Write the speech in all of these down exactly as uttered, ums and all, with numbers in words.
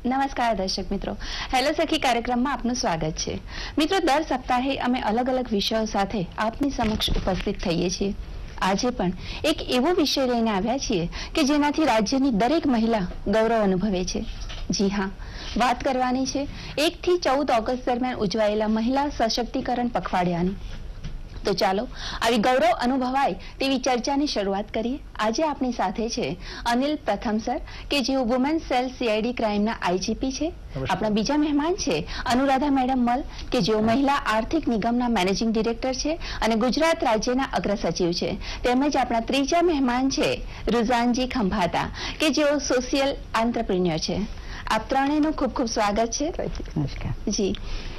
નમસ્કાર દર્શક મિત્રો, હેલો સખી કાર્યક્રમમાં આપનું સ્વાગત છે। મિત્રો, દર સપ્તાહે અમે અલગ અલગ વિષયો સાથે આપની સમક્ષ ઉપસ્થિત થઈએ છીએ। આજે પણ એક એવો વિષય લઈને આવ્યા છીએ કે જેનાથી રાજ્યની દરેક મહિલા ગૌરવ અનુભવે છે। જી હા, વાત કરવાની છે એક થી ચૌદ ઓગસ્ટ દરમિયાન ઉજવાયેલા મહિલા સશક્તિકરણ પખવાડિયાની। તો ચાલો આવી ગૌરવ અનુભવાય તેવી ચર્ચાની શરૂઆત કરીએ। આજે આપણી સાથે છે અનિલ પ્રથમ સર કે જેઓ વુમેન સેલ સીઆઈડી ક્રાઇમના આઈજીપી છે। આપણા બીજા મહેમાન છે અનુરાધા મેડમ મલ કે જેઓ મહિલા આર્થિક નિગમના મેનેજિંગ ડિરેક્ટર છે અને ગુજરાત રાજ્યના અગ્ર સચિવ છે। તેમજ આપણા ત્રીજા મહેમાન છે રુઝાનજી ખંભાતા કે જેઓ સોશિયલ આંત્રપ્રિન્યોર છે। આપ ત્રણેયનું ખૂબ ખૂબ સ્વાગત છે। નમસ્કાર જી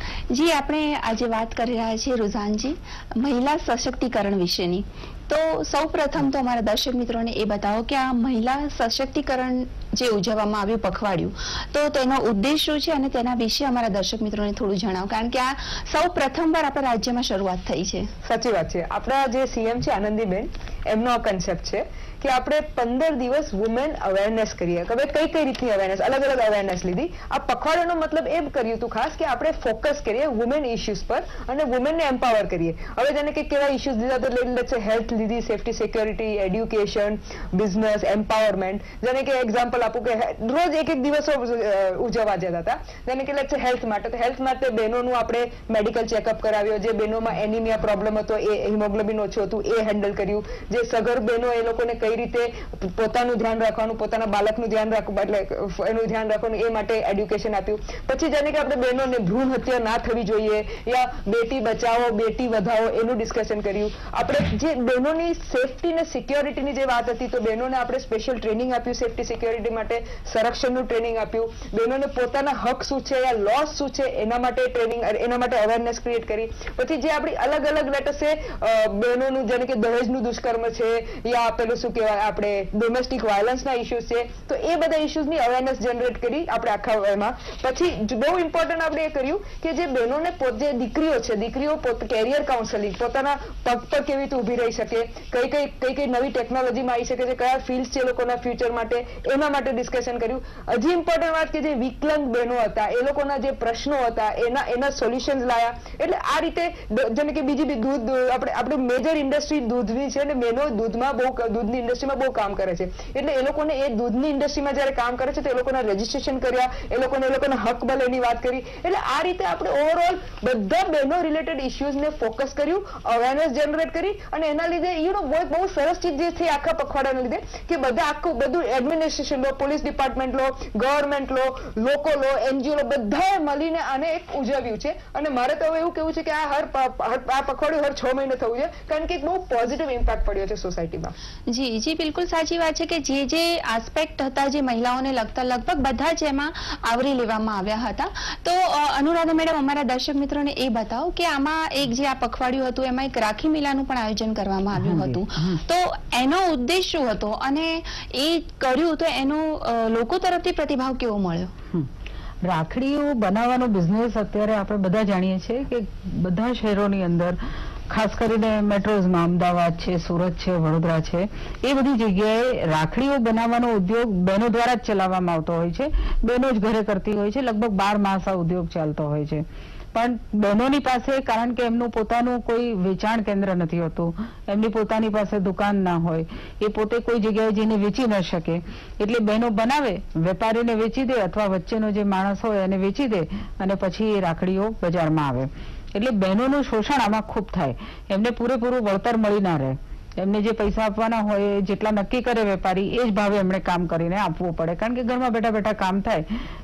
જી આપણે આજે વાત કરી રહ્યા છીએ રુઝાનજી મહિલા સશક્તિકરણ વિશેની। તો સૌ પ્રથમ તો અમારા દર્શક મિત્રોને એ બતાવો કે આ મહિલા સશક્તિકરણ જે ઉજવવામાં આવ્યું પખવાડિયું, તો તેનો ઉદ્દેશ શું છે અને તેના વિશે અમારા દર્શક મિત્રોને થોડું જણાવો, કારણ કે આ સૌ પ્રથમવાર આપણા રાજ્યમાં શરૂઆત થઈ છે। સાચી વાત છે। આપણા જે સીએમ છે આનંદીબેન, એમનો આ કન્સેપ્ટ છે કે આપણે પંદર દિવસ વુમેન અવેરનેસ કરીએ। હવે કઈ કઈ રીતની અવેરનેસ, અલગ અલગ અવેરનેસ લીધી। આ પખવાડિયાનો મતલબ એમ કર્યું હતું ખાસ કે આપણે ફોકસ કરીએ વુમેન ઇશ્યુઝ પર અને વુમેનને એમ્પાવર કરીએ। હવે જેને કે કેવા ઇશ્યુઝ લીધા તો લેટ્સ સે હેલ્થ લીધી, safety security, education, business, empowerment. જેને કે એક્ઝામ્પલ આપું કે રોજ એક એક દિવસો ઉજવવા જતા હતા। જેને કે લેટ્સ સે હેલ્થ માટે, તો હેલ્થ માટે બહેનોનું આપણે મેડિકલ ચેકઅપ કરાવ્યો। જે બહેનોમાં એનિમિયા પ્રોબ્લેમ હતો, એ હિમોગ્લોબિન ઓછું હતું, એ હેન્ડલ કર્યું। જે સગર્ભ બહેનો, એ લોકોને કઈ રીતે પોતાનું ધ્યાન રાખવાનું, પોતાના બાળકનું ધ્યાન રાખવું, એટલે એનું ધ્યાન રાખવાનું, એ માટે એડ્યુકેશન આપ્યું। પછી જેને કે આપણે બહેનોને ભ્રૂણ હત્યા ના થવી જોઈએ યા બેટી બચાવો બેટી વધાવો એનું ડિસ્કશન કર્યું। આપણે જે બહેનોની સેફટી ને સિક્યોરિટીની જે વાત હતી, તો બહેનોને આપણે સ્પેશિયલ ટ્રેનિંગ આપ્યું સેફટી સિક્યોરિટી માટે, સંરક્ષણનું ટ્રેનિંગ આપ્યું। બહેનોને પોતાના હક શું છે યા લોસ શું છે એના માટે ટ્રેનિંગ, એના માટે અવેરનેસ ક્રિએટ કરી। પછી જે આપણી અલગ અલગ લેટસે બહેનોનું જેને કે દહેજનું દુષ્કર્મ છે યા પેલું શું કહેવાય આપણે ડોમેસ્ટિક વાયલન્સના ઇશ્યુઝ છે, તો એ બધા ઇશ્યુઝની અવેરનેસ જનરેટ કરી આપણે આખા એમાં। પછી બહુ ઇમ્પોર્ટન્ટ આપણે એ કર્યું કે જે બહેનોને જે દીકરીઓ છે, દીકરીઓ કેરિયર કાઉન્સેલિંગ, પોતાના પગ પર કેવી રીતે ઊભી રહી શકે, કઈ કઈ કઈ કઈ નવી ટેકનોલોજીમાં આવી શકે છે, કયા ફિલ્ડ છે લોકોના ફ્યુચર માટે, એના માટે ડિસ્કશન કર્યું। હજી ઇમ્પોર્ટન્ટ વાત કે જે વિકલાંગ બહેનો હતા, એ લોકોના જે પ્રશ્નો હતા એના એના સોલ્યુશન્સ લાયા। એટલે આ રીતે જેને કે બીજી બી દૂધ આપણે આપણે મેજર ઇન્ડસ્ટ્રી દૂધની છે અને બહેનો દૂધમાં બહુ દૂધની ઇન્ડસ્ટ્રીમાં બહુ કામ કરે છે। એટલે એ લોકોને એ દૂધની ઇન્ડસ્ટ્રીમાં જયારે કામ કરે છે તો એ લોકોના રજીસ્ટ્રેશન કર્યા, એ લોકોને એ લોકોના હક બલેની વાત કરી। એટલે આ રીતે આપણે ઓવરઓલ બધા બહેનો રિલેટેડ ઇશ્યુઝને ફોકસ કર્યું, અવેરનેસ જનરેટ કરી અને એના લીધે યુ નો બહુ બહુ સરસ ચીજ જે છે આખા પખવાડિયાના લીધે કે બધા આખું બધું એડમિનિસ્ટ્રેશન લો, પોલીસ ડિપાર્ટમેન્ટ લો, ગવર્મેન્ટ લો, લોકો લો, એનજીઓ લો, બધાએ મળીને આને એક ઉજવ્યું છે। અને મારે તો હવે એવું કેવું છે કે આ હર આ પખવાડિયું હર છ મહિને થવું છે, કારણ કે એક બહુ પોઝિટિવ ઇમ્પેક્ટ પડ્યો છે સોસાયટીમાં। જી જી બિલકુલ સાચી વાત છે કે જે જે આસ્પેક્ટ હતા જે મહિલાઓને લગતા લગભગ બધા જ એમાં આવરી લેવામાં આવ્યા હતા। તો અનુરાધા મેડમ, અમારા દર્શક મિત્રોને એ બતાવો કે આમાં એક જે આ પખવાડિયું હતું એમાં એક રાખી મેળાનું પણ આયોજન કરવામાં આવ્યું હતું, તો એનો ઉદ્દેશ શું હતો અને એ કર્યું તો એનો લોકો તરફથી પ્રતિભાવ કેવો મળ્યો? રાખડીઓ બનાવવાનો બિઝનેસ અત્યારે આપણે બધા જાણીએ છીએ કે બધા શહેરોની અંદર, ખાસ કરીને મેટ્રોઝમાં અમદાવાદ છે, સુરત છે, વડોદરા છે, એ બધી જગ્યાએ રાખડીઓ બનાવવાનો ઉદ્યોગ બહેનો દ્વારા જ ચલાવવામાં આવતો હોય છે। બહેનો જ ઘરે કરતી હોય છે, લગભગ બાર માસ આ ઉદ્યોગ ચાલતો હોય છે। પણ બહેનોની પાસે, કારણ કે એમનું પોતાનું કોઈ વેચાણ કેન્દ્ર નથી હોતું, એમની પોતાની પાસે દુકાન ના હોય, એ પોતે કોઈ જગ્યાએ જઈને વેચી ન શકે, એટલે બહેનો બનાવે, વેપારીને વેચી દે અથવા વચ્ચેનો જે માણસ હોય એને વેચી દે અને પછી એ રાખડીઓ બજારમાં આવે। એટલે બહેનોનું શોષણ આમાં ખૂબ થાય, એમને પૂરેપૂરું વળતર મળી ના રહે। એમને જે પૈસા આપવાના હોય જેટલા નક્કી કરે વેપારી એ જ ભાવે એમણે કામ કરીને આપવું પડે, કારણ કે ઘરમાં બેઠા બેઠા કામ થાય।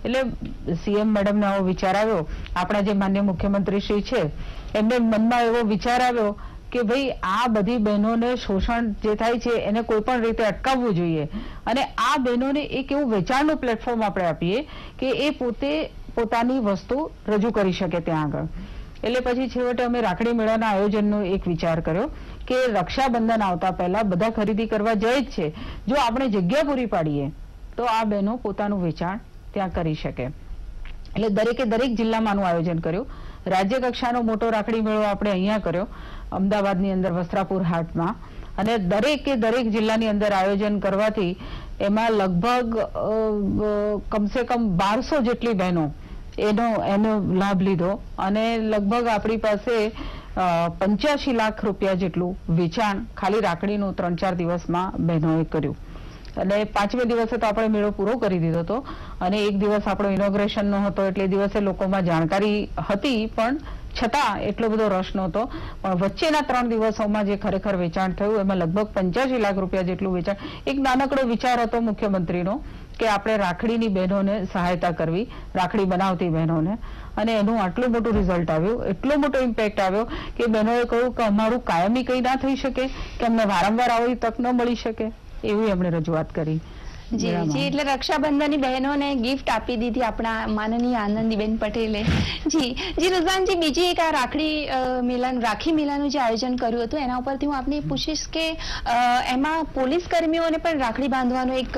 એટલે સીએમ મેડમને આવો વિચાર આવ્યો, આપણા જે માન્ય મુખ્યમંત્રી શ્રી છે એમને મનમાં એવો વિચાર આવ્યો કે ભાઈ આ બધી બહેનોને શોષણ જે થાય છે એને કોઈ પણ રીતે અટકાવવું જોઈએ અને આ બહેનોને એક એવું વેચાણનું પ્લેટફોર્મ આપણે આપીએ કે એ પોતે પોતાની વસ્તુ રજૂ કરી શકે ત્યાં આગળ। એટલે પછી છેવટે અમે રાખડી મેળાના આયોજનનો એક વિચાર કર્યો કે રક્ષાબંધન આવતા પહેલા બધા ખરીદી કરવા જાય જ છે, જો આપણે જગ્યા પૂરી પાડીએ તો આ બહેનો પોતાનું વેચાણ ત્યાં કરી શકે। એટલે દરેકે દરેક જિલ્લામાં આનું આયોજન કર્યું। રાજ્ય કક્ષાનો મોટો રાખડી મેળો આપણે અહીંયા કર્યો અમદાવાદની અંદર વસ્ત્રાપુર હાટમાં, અને દરેકે દરેક જિલ્લાની અંદર આયોજન કરવાથી એમાં લગભગ અ, અ, કમસે કમ બારસો જેટલી બહેનો એનો એનો લાભ લીધો અને લગભગ આપણી પાસે પંચ્યાસી લાખ રૂપિયા જેટલું વેચાણ ખાલી રાખડીનું ત્રણ ચાર દિવસમાં બહેનોએ કર્યું. અને પાંચમે દિવસે તો આપણે મેળો પૂરો કરી દીધો હતો અને એક દિવસ આપણો ઇનોગ્રેશનનો હતો એટલે દિવસે લોકોમાં જાણકારી હતી પણ છતાં એટલો બધો રસ નહોતો. પણ વચ્ચેના ત્રણ દિવસોમાં જે ખરેખર વેચાણ થયું એમાં લગભગ પંચ્યાસી લાખ રૂપિયા જેટલું વેચાણ. એક નાનકડો વિચાર હતો મુખ્યમંત્રીનો કે આપણે રાખડીની બહેનોને સહાયતા કરવી, રાખડી બનાવતી બહેનોને, અને એનું આટલું મોટું રિઝલ્ટ આવ્યું, એટલો મોટો ઇમ્પેક્ટ આવ્યો કે બહેનોએ કહ્યું કે અમારું કાયમી કંઈ ના થઈ શકે, કે અમને વારંવાર આવી તક ન મળી શકે, એવી એમણે રજૂઆત કરી. જી જી એટલે રક્ષાબંધનની બહેનોને ગિફ્ટ આપી દીધી આપણા માનનીય આનંદીબેન પટેલે. જી જી રુઝાનજી, બીજી એક આ રાખડી મેળાનું રાખી મેળાનું જે આયોજન કર્યું હતું એના ઉપરથી હું આપને પૂછીશ કે એમાં પોલીસ કર્મીઓને પણ રાખડી બાંધવાનું એક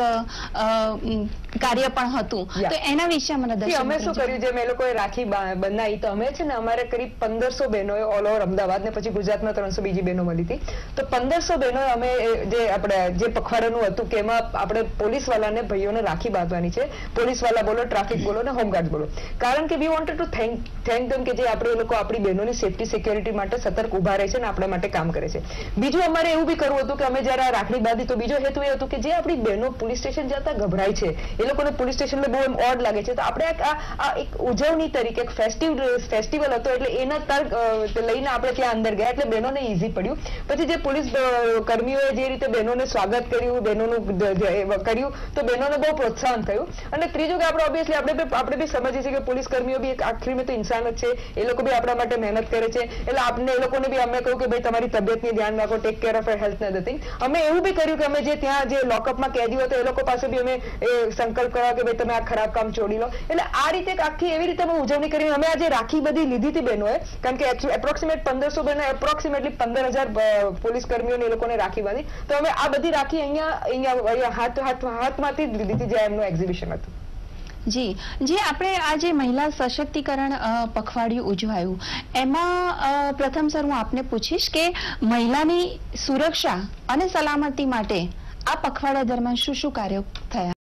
કાર્ય પણ હતું, તો એના વિશે મને દર્શન અમે શું કર્યું, જેમ એ લોકોએ રાખી બનાવી તો અમે છે ને અમારે કરીબ પંદરસો બહેનોએ ઓલ ઓવર અમદાવાદ ને પછી ગુજરાતમાં ત્રણસો બીજી બહેનો મળી હતી, તો પંદરસો બહેનોએ અમે જે આપણે જે પખવાડાનું હતું કે એમાં આપણે પોલીસ વાળાને ભાઈઓને રાખી બાંધવાની છે. પોલીસ વાળા બોલો, ટ્રાફિક બોલો ને હોમગાર્ડ બોલો, કારણ કે we wanted to thank thank them કે જે આપણે એ લોકો આપણી બહેનોની સેફટી સિક્યોરિટી માટે સતર્ક ઉભા રહે છે અને આપણા માટે કામ કરે છે. બીજું અમારે એવું બી કરવું હતું કે અમે જયારે રાખડી બાંધી તો બીજો હેતુ એ હતો કે જે આપણી બહેનો પોલીસ સ્ટેશન જતા ગભરાય છે, એ લોકોને પોલીસ સ્ટેશન બહુ એમ ઓડ લાગે છે, તો આપણે આ એક ઉજવણી તરીકે એક ફેસ્ટિવ ફેસ્ટિવલ હતો એટલે એના તર્ક લઈને આપણે ત્યાં અંદર ગયા એટલે બહેનોને ઈઝી પડ્યું. પછી જે પોલીસ કર્મીઓએ જે રીતે બહેનોને સ્વાગત કર્યું, બહેનોનું કર્યું તો બહેનોને બહુ પ્રોત્સાહન થયું. અને ત્રીજું કે આપણે ઓબ્વિયસલી આપણે આપણે બી સમજીએ છીએ કે પોલીસ કર્મીઓ બી આખરીમાં તો ઇન્સાન જ છે, એ લોકો બી આપણા માટે મહેનત કરે છે, એટલે આપણે એ લોકોને બી અમે કહ્યું કે ભાઈ તમારી તબિયતની ધ્યાન રાખો, ટેક કેર ઓફ હેલ્થ ને ધીંગ. અમે એવું બી કર્યું કે અમે જે ત્યાં જે લોકઅપમાં કેદીઓ હતા એ લોકો પાસે બી અમે એ સંકલ્પ કર્યા કે ભાઈ તમે આ ખરાબ કામ છોડી લો. એટલે આ રીતે આખી એવી રીતે અમે ઉજવણી કરી. અમે આજે રાખી બધી લીધી હતી બહેનોએ, કારણ કે એપ્રોક્સિમેટ પંદરસો બહેનો એપ્રોક્સિમેટલી પંદર હજાર પોલીસ કર્મીઓને એ લોકોને રાખી બાંધી. તો અમે આ બધી રાખી અહીંયા અહીંયા હાથ હાથ હાથમાંથી જ લીધી હતી જ્યાં એમનું એક્ઝિબિશન હતું. જી જે આપણે આ જે મહિલા સશક્તિકરણ પખવાડિયું ઉજવાયું એમાં પ્રથમ સર હું આપને પૂછીશ કે મહિલાની સુરક્ષા અને સલામતી માટે આ પખવાડા દરમિયાન શું શું કાર્યો થયા?